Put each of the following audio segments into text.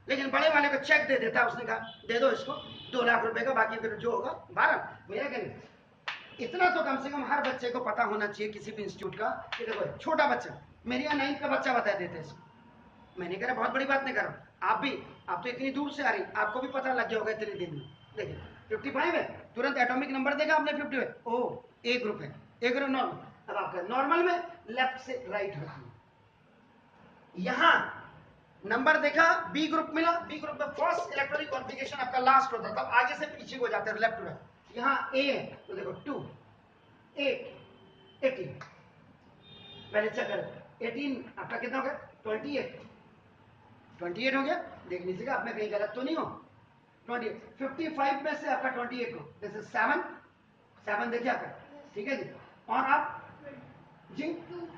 लेकिन बड़े वाले को चेक दे देता, उसने कहा दे दो इसको 2 लाख रुपए का, बाकी फिर जो होगा 12। मेरा कहना इतना तो कम से कम हर बच्चे को पता होना चाहिए किसी भी इंस्टीट्यूट का कि देखो छोटा बच्चा, मेरे यहाँ 9th का बच्चा बता देते इसको। मैंने कहा बहुत बड़ी बात नहीं कर रहा, आप तो इतनी दूर से आ रही, आपको भी पता लग गया होगा इतने दिन में। देखिए 55 है, तुरंत एटॉमिक नंबर देगा आपने 55, ओ ए ग्रुप है, ए ग्रुप नॉर्मल। अब आपका नॉर्मल में लेफ्ट से राइट होती है, यहां नंबर देखा बी ग्रुप मिला, बी ग्रुप में फर्स्ट इलेक्ट्रॉनिक कॉन्फ़िगरेशन आपका लास्ट होता है, तब आगे से पीछे को जाते हैं लेफ्ट टू राइट। यहां ए है तो देखो 2 8 18, पहले चेक करें 18 आपका कितना हो गया 28 हो गया, देख लीजिएगा आप में कहीं गलत तो नहीं हो। 55 में से आपका 28 को दिस इज 7 देखिए आपका, ठीक है जी। और आप जी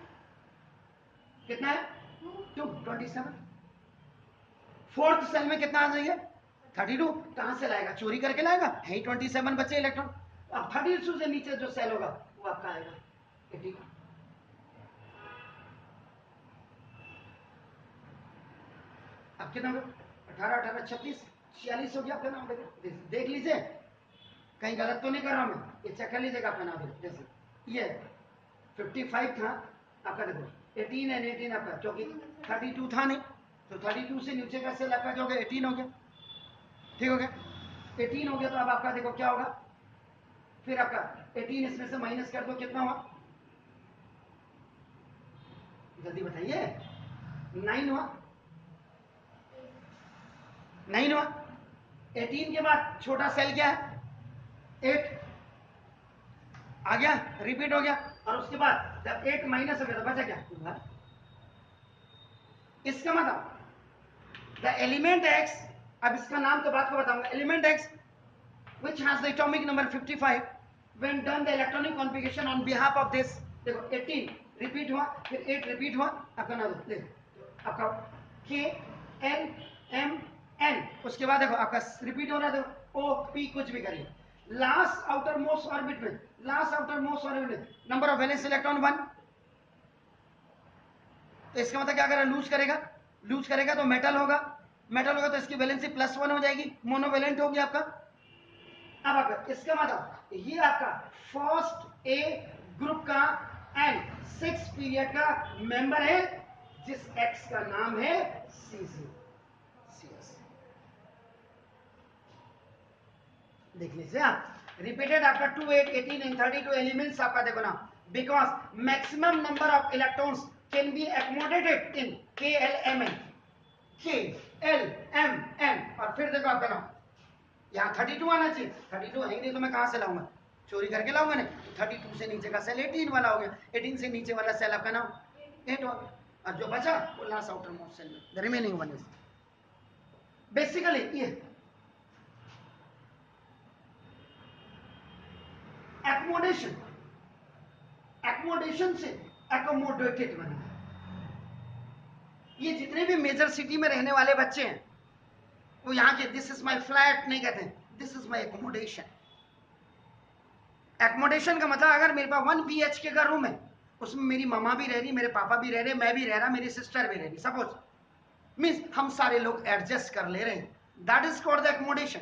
कितना है 2 27, फोर्थ सेल में कितना आ जाएगा 32, कहां से लाएगा, चोरी करके लाएगा, है ही 27 बचे इलेक्ट्रॉन। अब 32 से नीचे जो सेल होगा वो आपका आएगा 80। अब कितना होगा 18 18 36 46 हो गया आपका नाम, देख लीजिए कहीं गलत तो नहीं कर रहा हूं मैं, ये चेक कर लीजिएगा आपका नाम। जैसे ये 55 था आपका, देखो 18 एंड 18 आपका, क्योंकि 32 था नहीं तो 32 से नीचे का सेल आपका जो हो गया 18 हो गया, ठीक हो गया 18 हो गया। तो अब आपका देखो क्या होगा, फिर आपका 18 इसमें से माइनस कर दो, कितना हुआ जल्दी बताइए, 9 हुआ, 9 हुआ। 18 के बाद छोटा सेल क्या है 8 आ गया, रिपीट हो गया, और उसके बाद जब 8 माइनस हो गया तो बचा क्या, इसका मतलब द एलिमेंट एक्स, अब इसका नाम तो बात को बताऊंगा, element X which has the atomic number 55 when done the electronic configuration on behalf of this, देखो 18 रिपीट हुआ, फिर 8 रिपीट हुआ, आपका नाम देखो आपका K L M N, उसके बाद देखो आपका रिपीट हो रहा है, देखो O P कुछ भी करिए, लास्ट आउटर मोस्ट ऑर्बिट में, लास्ट आउटर मोस्ट ऑर्बिट में नंबर ऑफ वैलेंस इलेक्ट्रॉन 1, तो इसका मतलब क्या करेगा, लूज करेगा तो मेटल होगा, तो इसकी वैलेंसी +1 हो जाएगी, मोनोवेलेंट होगी आपका। अब आपका इसका मतलब ये आपका फर्स्ट ए ग्रुप का एंड 6 पीरियड का मेंबर है, जिस एक्स का नाम है सीजी। देख लीजिए आप, रिपीटेड आपका 2 8 18 एंड 32 एलिमेंट्स आपका देखो ना, because maximum number of electrons can be accommodated in KLMN, KLMN, और फिर देखो आपका नाम यहाँ 32 आना चाहिए, 32 है ही नहीं तो मैं कहां से लाऊंगा, चोरी करके लाऊंगा नहीं, 32 से नीचे का सेल 18 वाला हो गया, 18 से नीचे वाला सेल आपका नाम 8 हो गया, और जो बचा वो लास्ट आउटर मोस्ट सेल में, the remaining one is basically ये एकोमोडेशन, एकोमोडेशन से एकोमोडेटेड बना। ये जितने भी मेजर सिटी में रहने वाले बच्चे हैं वो यहाँ के दिस इज माई फ्लैट नहीं कहते हैं, this is my accommodation. Accommodation का मतलब अगर मेरे पास 1 BHK का रूम है, उसमें मेरी मामा भी रह रही, मेरे पापा भी रह रहे, मैं भी रह रहा, मेरी सिस्टर भी रह रही, सपोज मीन्स हम सारे लोग एडजस्ट कर ले रहे हैं, that is called the accommodation,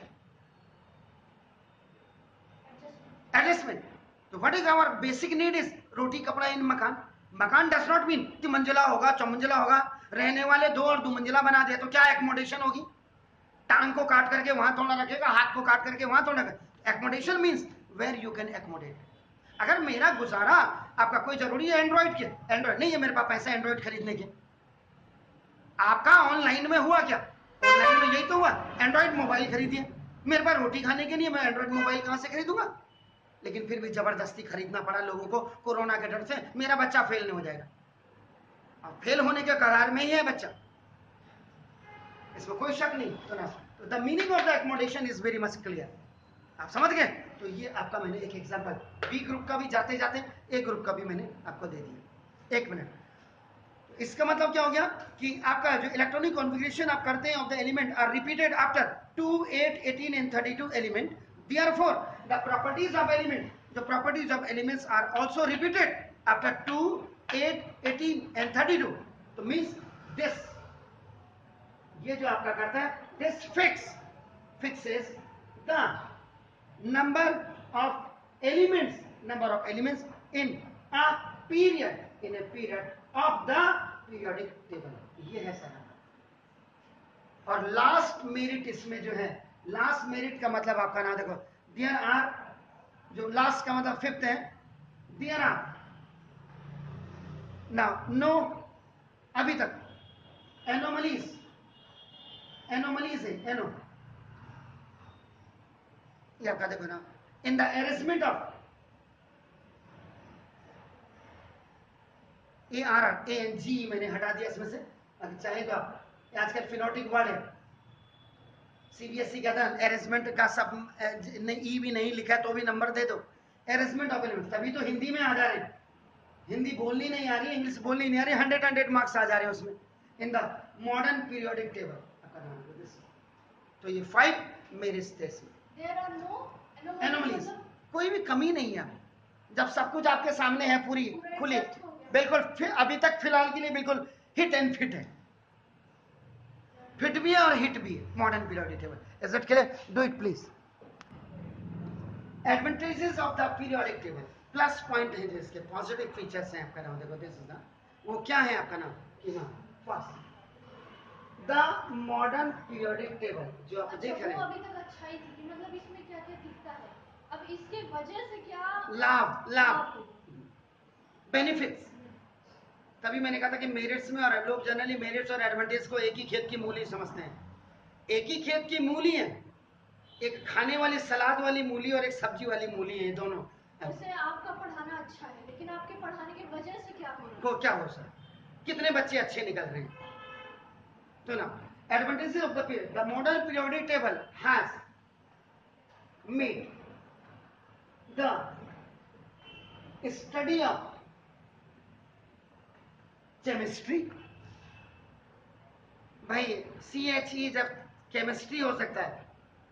adjustment. तो what is our basic need is रोटी कपड़ा इन मकान। मकान डज नॉट मीन तिमंजिला होगा चौमंजिला होगा, रहने वाले 2 और 2 मंजिला बना दिया तो क्या एकोमोडेशन होगी, टांग को काट करके वहां थोड़ा रखेगा, हाथ को काट करके वहां थोड़ा रखेगा। Accommodation means where you can accommodate. अगर मेरा गुजारा आपका कोई जरूरी है एंड्रॉइड के, एंड्रॉइड नहीं है मेरे पास पैसा एंड्रॉइड खरीदने के, आपका ऑनलाइन में हुआ क्या, ऑनलाइन में यही तो हुआ, एंड्रॉइड मोबाइल खरीदिए, मेरे पास रोटी खाने के लिए मैं एंड्रॉइड मोबाइल कहां से खरीदूंगा, लेकिन फिर भी जबरदस्ती खरीदना पड़ा लोगों को कोरोना के डर से, मेरा बच्चा फेल नहीं हो जाएगा, और फेल होने के करार में ही है बच्चा, इसमें कोई शक नहीं। तो the meaning of the accommodation is very much clear, आप समझ गए। तो ये आपका मैंने एक एग्जांपल बी ग्रुप का भी जाते जाते ए ग्रुप का भी मैंने आपको दे दिया। 1 मिनट, तो इसका मतलब क्या हो गया कि आपका जो इलेक्ट्रॉनिक कॉन्फ़िगरेशन आप करते हैं of the element are repeated after 2 8 18 and 32 element, therefore the properties of element, the properties of elements are also repeated after 2 8 18 and 32, so means ये जो आपका करता है, this fixes the number of elements in a period of the periodic table. ये है sir. और last merit इसमें जो है, लास्ट मेरिट का मतलब आपका ना देखो, देयर आर, जो लास्ट का मतलब फिफ्थ है, देयर आर नाउ नो, अभी तक एनोमलीज है, ये आपका देखो ना, in the arrangement of ARR मैंने हटा दिया इसमें से। अगर चाहे तो आप, आजकल फिनोटिक वर्ड है, CBSE कहता है अरेंजमेंट का सब ई भी नहीं लिखा तो भी नंबर दे दो। अरेंजमेंट ऑफ एलिमेंट्स, तभी तो हिंदी में आ जा रहे हैं। हिंदी बोलनी नहीं आ रही, इंग्लिश बोलनी नहीं आ रही, 100 मार्क्स आ जा रहे हैं उसमें। In the modern periodic table, तो ये 5 मेरे इसमें एनोमलीज, कोई भी कमी नहीं है। जब सब कुछ आपके सामने है, पूरी खुली, बिल्कुल अभी तक फिलहाल के लिए बिल्कुल हिट एंड फिट है, फिट भी है और हिट भी है modern periodic table. Is it clear? Do it please. Advantages of the periodic table, plus point है जो इसके, पॉजिटिव फीचर्स हैं आपका नाम, देखो दिस इज द, वो क्या है आपका नाम कि ना, first the modern periodic table जो आप देख रहे हैं, अभी तक अच्छा ही थी, मतलब इसमें क्या क्या दिखता है, अब इसके वजह से क्या लाभ बेनिफिट्स। तभी मैंने कहा था कि मेरिट्स में, और लोग जनरली मेरिट्स और एडवांटेज को एक ही खेत की मूली समझते हैं। एक ही खेत की मूली है, एक खाने वाली सलाद वाली मूली और एक सब्जी वाली मूली है, ये दोनों। वैसे आपका पढ़ाना अच्छा है, लेकिन आपके पढ़ाने की वजह से क्या हो रहा है? को क्या हो सर, कितने बच्चे अच्छे निकल रहे हैं। तो ना, advantages of the period, the modern periodic table has made the study of chemistry, भाई CHE जब केमिस्ट्री हो सकता है,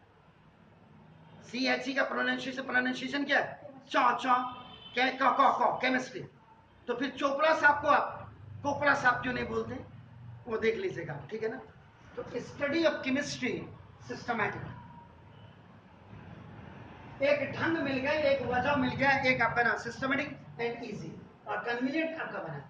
CHE का प्रोनाउंसिएशन क्या है, केमिस्ट्री। तो फिर चोपड़ा साहब को आप कोपड़ा साहब क्यों नहीं बोलते, वो देख लीजिएगा, ठीक है ना। तो स्टडी ऑफ केमिस्ट्री सिस्टमैटिक, एक ढंग मिल गया, एक वजह मिल गया, एक आपका ना सिस्टमैटिक एंड इजी और कन्वीनियंट आपका बना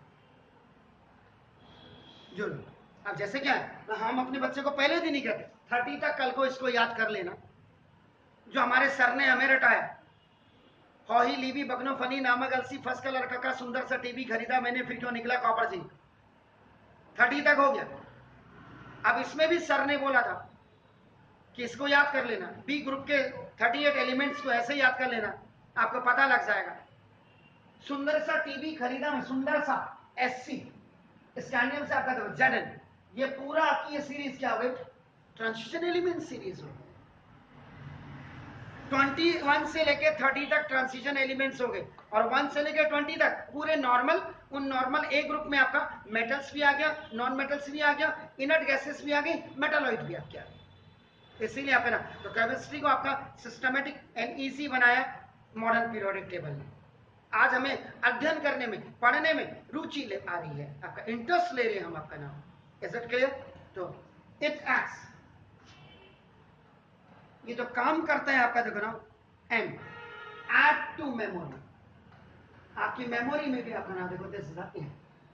जो। अब जैसे क्या है, हम अपने बच्चे को पहले दिन ही कहते 30 तक कल को इसको याद कर लेना, जो हमारे सर ने हमें रटाया, हौही लीबी बगनो फनी नामक अलसी फर्स्ट कलर का सुंदर सा टीवी खरीदा मैंने, फिर क्यों निकला कॉपर सिंह। 30 तक हो गया। अब इसमें भी सर ने बोला था कि इसको याद कर लेना, बी ग्रुप के 38 एलिमेंट्स को ऐसे याद कर लेना, आपको पता लग जाएगा। सुंदर सा टीवी खरीदा मैं, सुंदर सा SC स्टैंडियम से आपका ZN, ये पूरा आपकी ये सीरीज क्या हो गई, ट्रांजिशन एलिमेंट सीरीज हो गई। 21 से लेके 30 तक ट्रांजिशन एलिमेंट्स हो गए, और 1 से लेके 20 तक पूरे नॉर्मल, उन नॉर्मल ए ग्रुप में आपका मेटल्स भी आ गया, नॉन मेटल्स भी आ गया, इनर्ट गैसेस भी आ गई, मेटालॉइड भी आ गया। इसीलिए आपका ना, तो केमिस्ट्री को आपका सिस्टमेटिक एंड इजी बनाया मॉडर्न पीरियोडिक टेबल ने। आज हमें अध्ययन करने में, पढ़ने में रुचि ले आ रही है, आपका इंटरेस्ट ले रहे हैं हम आपका नाम। Is it clear? तो इट एक्ट्स, ये जो काम करता है आपका देखो ना, एंड ऐड टू मेमोरी, आपकी मेमोरी में भी आपका नाम देखो, this is the end.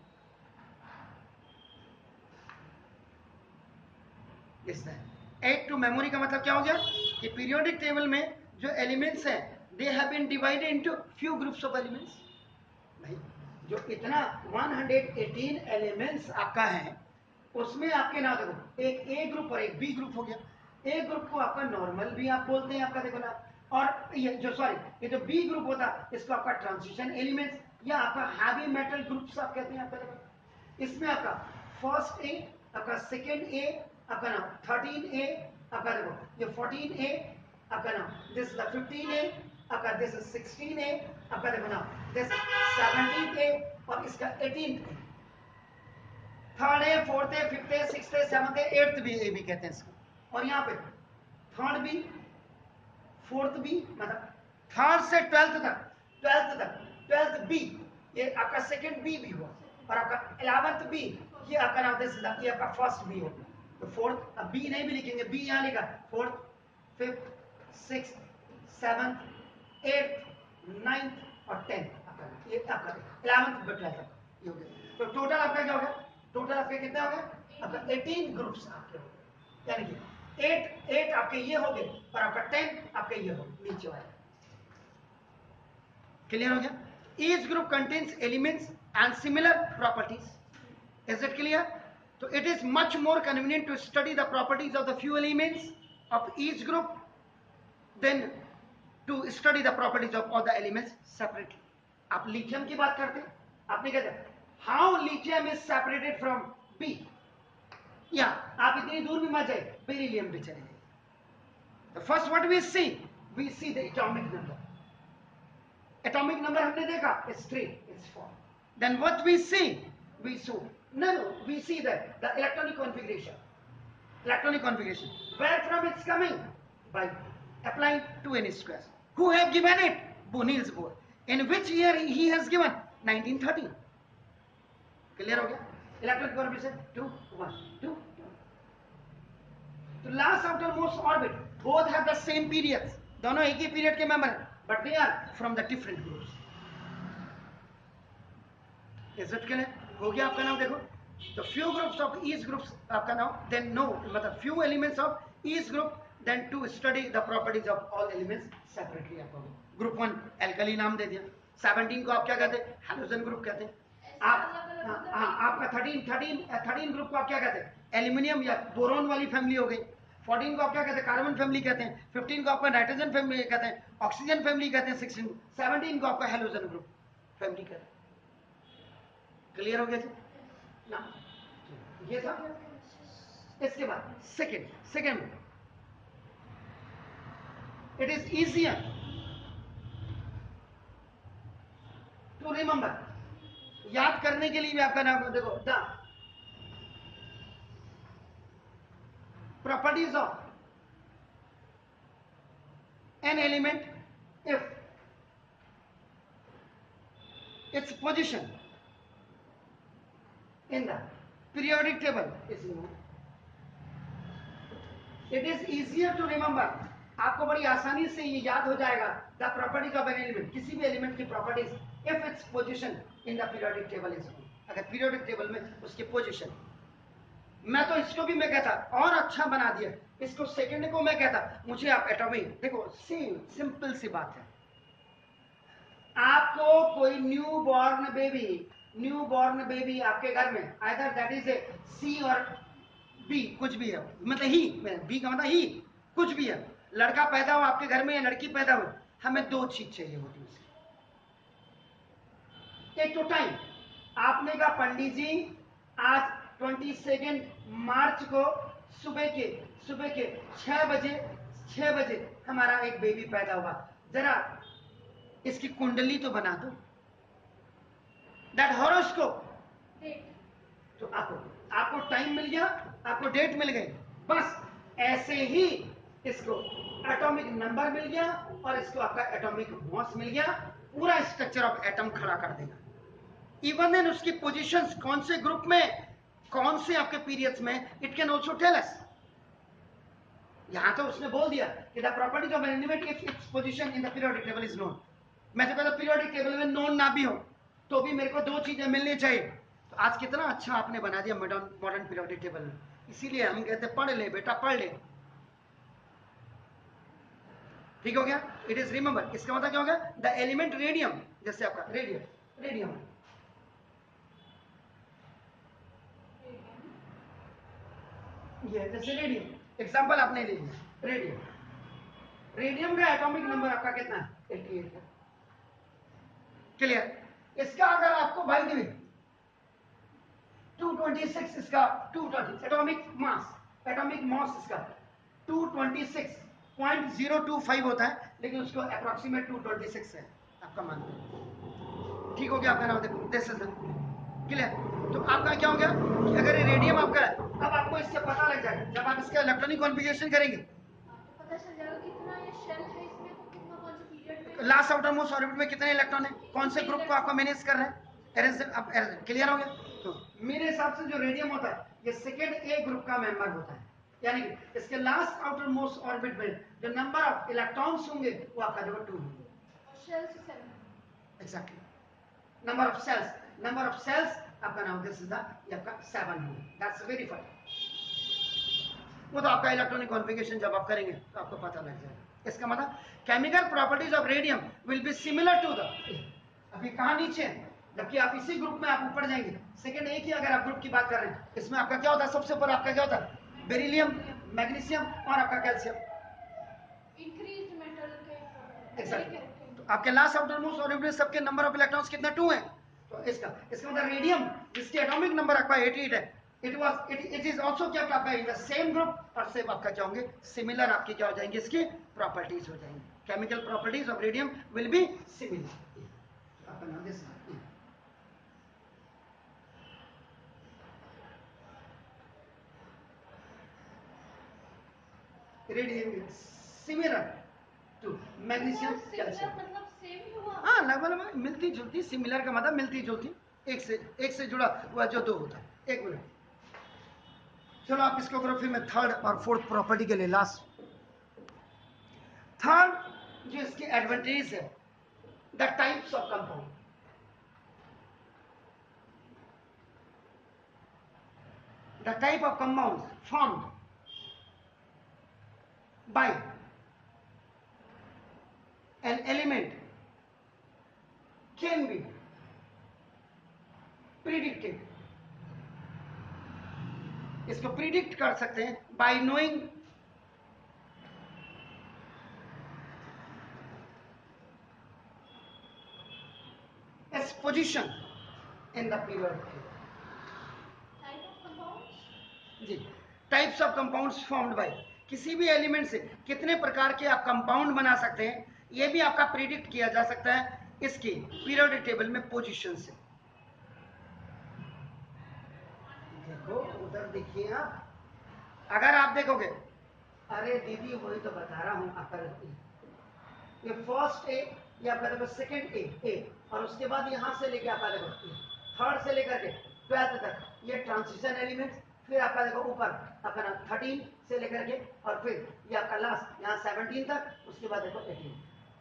Aid to memory का मतलब क्या हो गया कि पीरियोडिक टेबल में जो एलिमेंट्स हैं, they have been divided into few groups of elements. भाई जो इतना 118 एलिमेंट्स आपका है, उसमें आपके ना देखो एक ए ग्रुप और एक बी ग्रुप हो गया। ए ग्रुप को आपका नॉर्मल भी आप बोलते हैं आपका देखो ना, और ये जो ये जो बी ग्रुप होता है इसको आपका ट्रांजिशन एलिमेंट्स या आपका हैवी मेटल ग्रुप्स आप कहते हैं आपका देखो। इसमें आपका फर्स्ट ए, आपका सेकेंड ए, आपका नाम 13A, आपका देखो ये 14A, आपका नाम दिस इज 15A, आपका दिस इज 16A, आपका देखो नाम दिस 17A, और इसका 18A। Third A, fourth A, fifth A, sixth A, seventh A, eighth भी ए भी कहते हैं इसको। और यहाँ पे थर्ड बी, फोर्थ बी, मतलब थर्ड से 12th तक 12th बी, ये आपका सेकेंड बी भी हुआ, और आपका 11th बी, ये आपका नाम दिस, ये आपका फर्स्ट बी हो। तो फोर्थ, अब बी नहीं भी लिखेंगे, बी यहाँ लिखा, fourth, fifth, six, seventh, eighth, ninth और 10th आपका, ये आपका 11th ट्वेल्थ, ये हो गया। तो टोटल आपका क्या हो गया, टोटल आपके कितने हो गए आपका 18 ग्रुप्स आपके हो गए, यानी कि 8 आपके ये हो गए और आपका 10 आपके ये हो गए नीचे वाले। क्लियर हो गया? Each group contains elements and similar properties, is it clear? तो it is much more convenient to study the properties of the few elements of each group than to study the properties of all the elements separately. आप lithium की बात करते हैं, आपने कहते हैं how lithium is separated from B, या आप इतनी दूर भी मत जाए, बेरिलियम भी चले जाए। The first what we see the atomic number. Atomic number हमने देखा, it's 3, it's 4. Then what we see the electronic configuration. Electronic configuration. Where from it's coming? By applying 2n squares. Who have given it? Niels Bohr. In which year he has given? 1913. Clear हो गया? Electronic configuration 2, 1, 2. The last outermost orbit, both have the same periods. दोनों एक ही period के member हैं, but they are from the different groups. Is it clear? हो गया आपका नाम देखो, the few groups of each groups आपका नाम, then no, मतलब few elements of each group, then to study the properties of all elements separately आपको group 1 alkali नाम दे दिया, 17 को आप क्या कहते हैं? Halogen group कहते हैं। आप आपका 13 ग्रुप को आप क्या कहते हैं? एल्यूमिनियम या बोरोन वाली फैमिली हो गई। 14 को आप क्या कहते हैं? कार्बन फैमिली कहते हैं। 15 को आपका नाइट्रोजन फैमिली कहते हैं, ऑक्सीजन फैमिली कहते हैं। 17 को आपका हेलोजन ग्रुप फैमिली कहते हैं। क्लियर हो गया जी ना? ये था। इसके बाद second it is easier to remember, याद करने के लिए भी आपका नाम देखो, the properties of an element if its position in the periodic table is known. It is easier to remember, आपको बड़ी आसानी से ये याद हो जाएगा, the properties of an element, किसी भी एलिमेंट की properties if its position in the periodic table is known, अगर पीरियोडिक टेबल में उसकी पोजीशन। मैं तो इसको भी मैं कहता और अच्छा बना दिया, इसको सेकंड को मैं कहता, मुझे आप एटॉमिक देखो, सिंपल सी बात है, आपको कोई न्यू बॉर्न बेबी आपके घर में, either that is A C or B, कुछ भी है, मतलब ही, बी का मतलब ही, कुछ भी है, लड़का पैदा हो आपके घर में या लड़की पैदा हो, हमें दो चीज चाहिए होती है उसकी। एक तो टाइम, आपने कहा पंडित जी आज 22 मार्च को सुबह के 6 बजे हमारा एक बेबी पैदा हुआ, जरा इसकी कुंडली तो बना दो, दैट हॉरोस्कोप। तो आपको टाइम मिल गया, आपको डेट मिल गई, बस ऐसे ही इसको एटॉमिक नंबर मिल गया और इसको आपका एटॉमिक मास मिल गया, पूरा स्ट्रक्चर ऑफ एटम खड़ा कर देगा। इवन देन उसकी पोजीशंस कौन से ग्रुप में, कौन से आपके पीरियड्स में, it can also tell us. यहां तो उसने बोल दिया कि the properties of an element if its position in the periodic table is known. मैं तो कहता पीरियोडिक टेबल में नोन ना भी हो तो भी मेरे को दो चीजें मिलनी चाहिए। तो आज कितना अच्छा आपने बना दिया मॉडर्न पीरियोडिक टेबल में, इसीलिए हम कहते पढ़ ले बेटा पढ़ ले, ठीक हो गया। इट इज रिमेंबर, इसका मतलब क्या हो गया, द एलिमेंट रेडियम, जैसे आपका रेडियम ये जैसे रेडियम एग्जांपल आपने ले लिया, रेडियम का एटॉमिक नंबर आपका कितना है? 88 है। क्लियर? इसका अगर आपको भाई दी 226, इसका 220 एटॉमिक मास इसका 226.025 होता है, लेकिन उसको अप्रोक्सीमेट 226 है आपका मान, ठीक हो गया आपका नाम देखो, दिस इज क्लियर। तो आपका क्या हो गया कि अगर ये रेडियम आपका है, अब आपको इससे पता लग जाएगा, जब आप इसका इलेक्ट्रॉनिक कॉन्फ़िगरेशन करेंगे पता चल जाएगा कितना ये शेल है इसमें, तो कितना कौन से पीरियड में, लास्ट आउटरमोस्ट ऑर्बिट में कितने इलेक्ट्रॉन है, कौन से ग्रुप को आपको मैनेज कर रहा है, क्लियर हो गया। तो मेरे हिसाब से जो रेडियम होता है ये सेकेंड ए ग्रुप का मेंबर होता है, यानी कि इसके लास्ट आउटर मोस्ट ऑर्बिट में जो नंबर ऑफ इलेक्ट्रॉन्स होंगे वो आपका देखो 2 होंगे। Shells 7। Exactly, number of shells आपका नाम दिस इज द ये आपका 7 होंगे। That's very funny. वो तो आपका इलेक्ट्रॉनिक कॉन्फ़िगरेशन जब आप करेंगे तो आपको पता लग जाएगा। इसका मतलब chemical properties of radium will be similar to the, अभी कहां नीचे है, जबकि आप इसी ग्रुप में आप ऊपर जाएंगे सेकंड ए की अगर आप ग्रुप की बात कर रहे हैं, इसमें आपका क्या होता है, सबसे ऊपर आपका क्या होता है, बेरिलियम, मैग्नीशियम और आपका कैल्शियम। इंक्रीज्ड मेटल के एग्जैक्टली, तो आपके लास्ट आउटर मोस्ट ऑर्बिट सबके नंबर ऑफ इलेक्ट्रॉन्स कितना 2 है। तो इसका मतलब रेडियम जिसके एटॉमिक नंबर आपका 88 है, इट इज आल्सो क्या आपका इन द सेम ग्रुप और सेम आपका क्या होंगे, सिमिलर आपकी क्या हो जाएंगे, इसकी प्रॉपर्टीज हो जाएंगी। Chemical properties of radium will be similar. आपका नाम this radium similar to magnesium calcium. मतलब सेम ही हुआ। हाँ, लगभग मिलती जुलती, सिमिलर का मतलब मिलती जुलती, एक से जुड़ा हुआ जो 2 होता है। एक मिनट, चलो आप इसको करो, फिर मैं थर्ड और फोर्थ प्रॉपर्टी के लिए लास्ट। थर्ड जो इसकी एडवांटेज है, the types of compound. The type of compound formed by an element can be predicted, इसको प्रिडिक्ट कर सकते हैं by knowing its position in the periodic table। Type of compounds, जी, types of compounds formed by, किसी भी element से कितने प्रकार के आप कंपाउंड बना सकते हैं, यह भी आपका प्रिडिक्ट किया जा सकता है इसकी पीरियोडिक टेबल में पोजीशन से। देखो उधर देखिए आप, अगर आप देखोगे, अरे दीदी वही तो बता रहा हूं आपका, ये फर्स्ट ए, ये आपका देखो सेकंड ए, और उसके बाद यहां से लेके आपका देखो थर्ड से लेकर के 12th तक ये ट्रांजिशन एलिमेंट, फिर आपका देखो ऊपर आपका ना 13 से लेकर के, और फिर ये आपका लास्ट यहाँ 17 तक, उसके बाद देखो 18।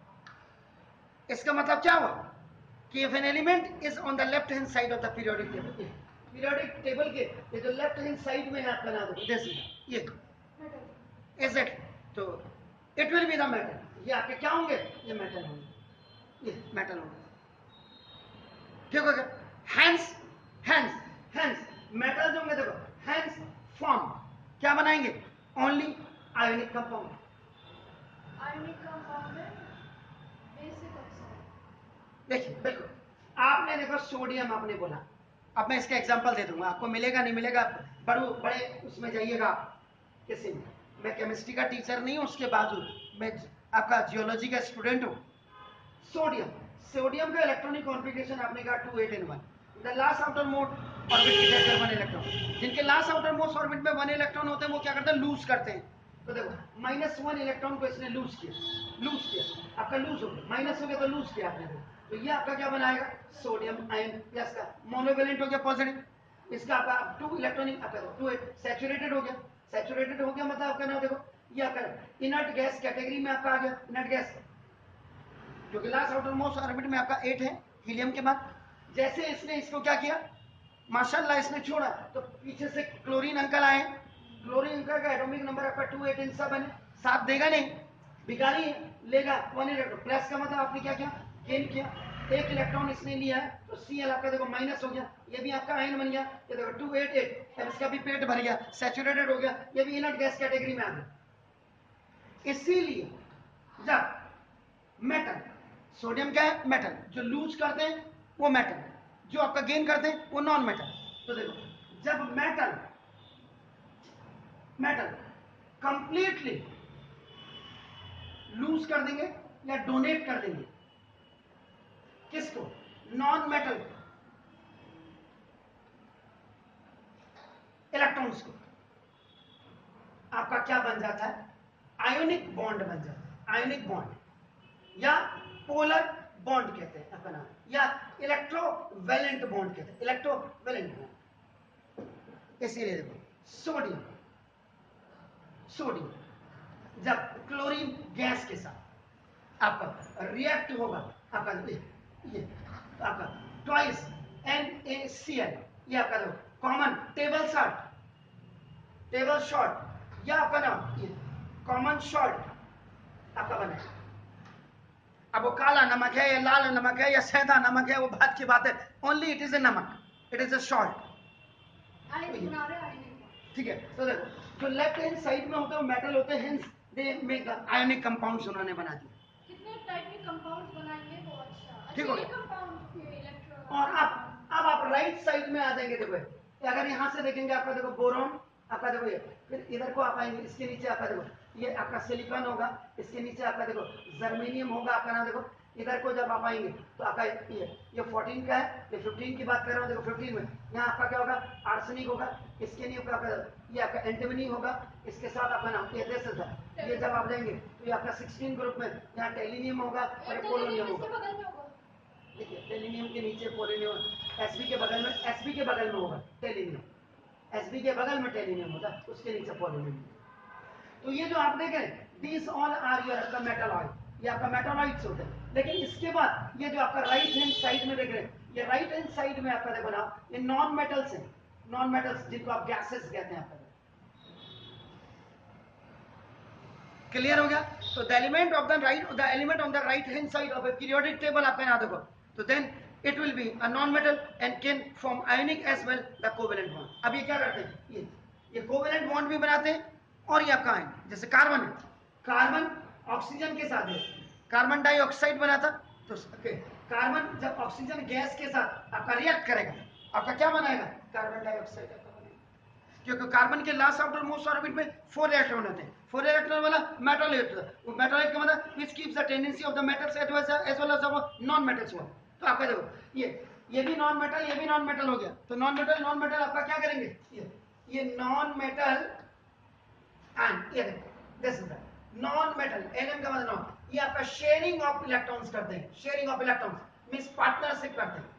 इसका मतलब क्या हुआ कि if an element is on the left hand side of the periodic table, periodic table के ये जो लेफ्ट हैंड साइड में है आपका ना देखो जैसे ये इज इट, तो it will be the metal. ये आपके क्या होंगे, ये मेटल होंगे, ये मेटल होंगे, ठीक हो गया। हैंस मेटल जो होंगे देखो, हैंस फॉर्म क्या बनाएंगे, only ionic compound. Ionic compound है बेसिक ऑक्साइड। देखिए बिल्कुल, आपने देखो सोडियम आपने बोला, अब मैं इसका एग्जांपल दे दूंगा, आपको मिलेगा नहीं मिलेगा, बड़े उसमें जाइएगा किसी में, मैं केमिस्ट्री का टीचर नहीं हूं, उसके बावजूद मैं आपका जियोलॉजी का स्टूडेंट हूं। सोडियम का इलेक्ट्रॉनिक कॉन्फ़िगरेशन आपने कहा 2 8 and 1, the last outer most orbit के अंदर 1 इलेक्ट्रॉन, जिनके लास्ट आउटर मोस्ट ऑर्बिट में 1 इलेक्ट्रॉन होते हैं वो क्या करते हैं, लूज करते हैं। तो देखो -1 इलेक्ट्रॉन को इसने लूज किया, आपका लूज हो गया, माइनस हो गया तो लूज किया आपने, तो ये आपका क्या बनाएगा, सोडियम आयन प्लस का मोनोवेलेंट हो गया पॉजिटिव, इसका आपका 2 इलेक्ट्रॉनिक आपका 2 सैचुरेटेड हो गया, मतलब आपका ना देखो ये आपका इनर्ट गैस कैटेगरी में आपका आ गया, इनर्ट गैस जो कि लास्ट आउटर मोस्ट ऑर्बिट में आपका 8 है हीलियम के बाद। जैसे इसने इसको क्या किया, माशाल्लाह इसने छोड़ा, तो पीछे से क्लोरीन अंकल आए, क्लोरीन अंकल का एटॉमिक नंबर आपका 2 8 and 7 है, 7 देगा नहीं, भिखारी है, लेगा 1 इलेक्ट्रॉन, प्लस का मतलब आपने क्या किया, गेन किया, 1 इलेक्ट्रॉन इसने लिया है, तो Cl आपका देखो माइनस हो गया, ये भी आपका आयन बन गया, ये देखो 2 8 8, अब इसका भी पेट भर गया, सैचुरेटेड हो गया, ये भी इनर्ट गैस कैटेगरी में आ गया। इसीलिए जब मेटल, सोडियम क्या है, मेटल, जो लूज करते हैं वो मेटल, जो आपका गेन करते हैं वो नॉन मेटल। तो देखो जब मेटल कंप्लीटली लूज कर देंगे या डोनेट कर देंगे, किसको, नॉन मेटल इलेक्ट्रॉन्स को, आपका क्या बन जाता है, आयोनिक बॉन्ड बन जाता है, आयोनिक बॉन्ड या पोलर बॉन्ड कहते हैं अपना, या इलेक्ट्रोवैलेंट बॉन्ड कहते हैं, इलेक्ट्रोवैलेंट बॉन्ड। इसीलिए देखो सोडियम, सोडियम जब क्लोरीन गैस के साथ आपका रिएक्ट होगा, आपका ये आपका ट्वाइस NaCl, ये आपका देखो common table salt, table salt या आपका नाम ये कॉमन सॉल्ट आपका बना। अब वो काला नमक है या लाल नमक है या सैदा नमक है, वो बात की बात है, ओनली इट इज ए नमक, इट इज ए सॉल्ट। ठीक है, तो देखो जो लेफ्ट हैंड साइड में होते हैं वो मेटल होते हैं, hence they make ionic compounds उन्होंने बना दिए। कितने टाइप के कंपाउंड्स बनाएंगे वो? अच्छा ठीक हो ये गया। Compound electron. और अब आप राइट साइड में आ जाएंगे, देखो अगर यहाँ से देखेंगे आपका देखो बोरॉन, आपका देखो ये, फिर इधर को आप आएंगे, इसके नीचे आपका देखो ये आपका सिलिकॉन होगा, इसके नीचे आपका देखो जर्मेनियम होगा, आपका नाम देखो इधर को जब आप आएंगे तो आपका ये 14 का है, ये 15 की बात कर रहा हूँ, देखो 15 में यहाँ आपका क्या होगा, आर्सेनिक होगा, इसके नीचे आपका ये आपका एंटीमनी होगा, इसके साथ आपका नाम ये देश था, ये जब आप जाएंगे तो ये आपका 16 ग्रुप में यहाँ टेलिनियम होगा और पोलोनियम होगा। देखिए टेलिनियम के नीचे पोलोनियम, Sb के बगल में, Sb के बगल में होगा टेलिनियम, Sb के बगल में टेलिनियम होगा, उसके नीचे पोलोनियम। तो ये जो आप देख रहे हैं दीज ऑल आर योर आपका मेटालॉइड, ये आपका मेटालॉइड्स होते हैं। लेकिन इसके बाद ये जो आपका राइट हैंड साइड में देख रहे हैं, ये राइट हैंड साइड में आपका देखो ना ये नॉन मेटल्स हैं, नॉन मेटल्स जिनको आप गैसेस कहते हैं आपका। क्लियर हो गया? तो the element of the element on the right hand side of a periodic table आपका यहाँ देखो, तो then it will be a non-metal and can form ionic as well the covalent bond। अब ये क्या करते हैं, ये covalent bond भी बनाते हैं, और ये आपका आयन, जैसे कार्बन है, कार्बन ऑक्सीजन के साथ है, कार्बन डाइऑक्साइड बनाता, तो कार्बन जब ऑक्सीजन गैस के साथ आपका रिएक्ट करेगा, आपका क्या बनाएगा, कार्बन डाइऑक्साइड आपका बनेगा। क्योंकि कार्बन के लास्ट आउटर मोस्ट ऑर्बिट में 4 इलेक्ट्रॉन होते हैं, 4 इलेक्ट्रॉन वाला मेटालॉइड होता है, वो मेटालॉइड का मतलब which keeps the tendency of the metals as well as the non metals one. तो आपका देखो ये भी नॉन मेटल, ये भी नॉन मेटल हो गया, तो नॉन मेटल आपका क्या करेंगे, ये नॉन मेटल एंड ये देखो this is the non metal, Nm का मतलब नॉन, ये आपका शेयरिंग ऑफ इलेक्ट्रॉन्स करते हैं, sharing of electrons means partnership करते हैं।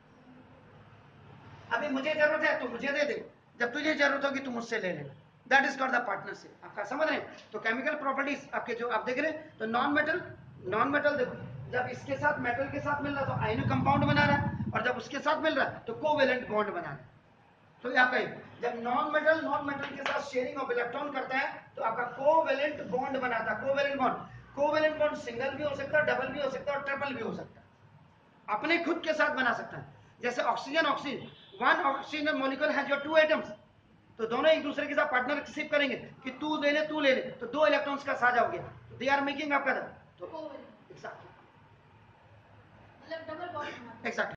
अभी मुझे जरूरत है तो मुझे दे दे, जब तुझे जरूरत होगी तू मुझसे ले लेना, that is called the partnership. आपका समझ रहे हैं? तो केमिकल प्रॉपर्टीज आपके जो आप देख रहे हैं, तो नॉन मेटल देखो जब इसके साथ मेटल के साथ मिल रहा है तो आयनिक कंपाउंड बना रहा है, और जब उसके साथ मिल रहा है तो कोवेलेंट बॉन्ड बना रहा है। तो यहाँ पे जब नॉन मेटल के साथ शेयरिंग ऑफ इलेक्ट्रॉन करता है तो आपका कोवेलेंट बॉन्ड बनाता है। कोवेलेंट बॉन्ड सिंगल भी हो सकता है, डबल भी हो सकता है और ट्रिपल भी हो सकता है, अपने खुद के साथ बना सकता है। जैसे oxygen one oxygen molecule has your 2 atoms, तो दोनों एक दूसरे के साथ पार्टनरशिप करेंगे कि तू ले ले, तो 2 इलेक्ट्रॉन्स का साझा हो गया, दे आर मेकिंग आपका, तो कोवेलेंट एग्जैक्टली मतलब डबल बॉन्ड। एग्जैक्टली